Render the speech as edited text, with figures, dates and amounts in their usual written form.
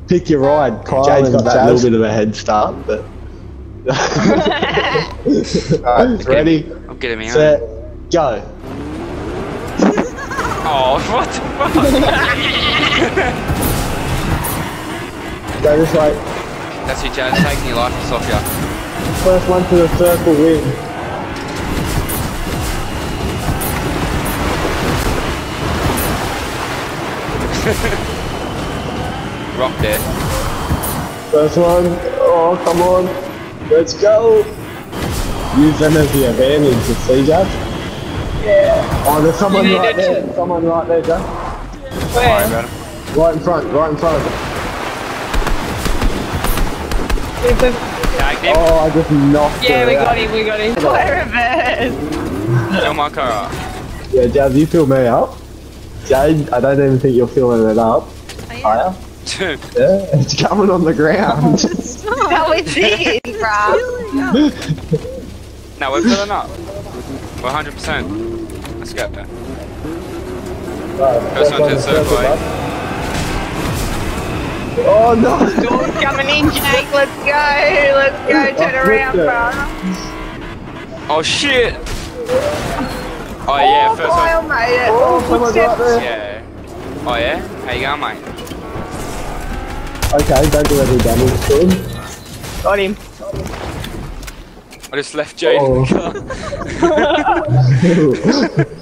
Pick your ride. Jade's got that little bit of a head start, but. Alright, ready? I'm getting me set, go. Oh, what the fuck? Go this way. That's you, Jade. Taking your life off you. First one to the circle win. Rock there. First one. Oh, come on. Let's go. Use them as the advantage to see, Judge. Yeah. Oh, there's someone right there. Someone right there, Judge. Where? Right in front. Right in front. Tagged him. Oh, I just knocked Yeah, her we out. got him, we got him. What reverse? Fill my car up. Yeah, Jazz, you fill me up. Jade, I don't even think you're filling it up. Higher? Yeah, it's coming on the ground. That was it, bruh. No, we're filling up. We're 100%. Let's go. First one to the circle, eh? Oh no! Door's coming in, Jake. Let's go. Let's go. Turn around, bruh. Oh shit! Oh yeah, first Kyle one. made it. Oh, someone's right there. Yeah. Oh yeah? How you going, mate? Okay, don't do any damage to him. Got him. I just left Jade in the car.